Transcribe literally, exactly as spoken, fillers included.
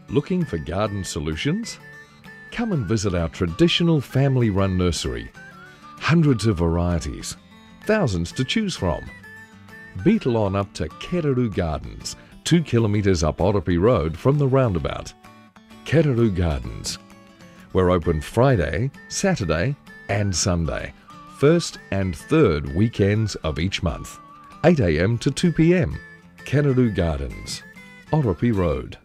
Looking for garden solutions? Come and visit our traditional family-run nursery. Hundreds of varieties, thousands to choose from. Beetle on up to Kereru Gardens, two kilometres up Otopi Road from the roundabout. Kereru Gardens. We're open Friday, Saturday and Sunday, first and third weekends of each month, eight a m to two p m. Kereru Gardens, Otopi Road.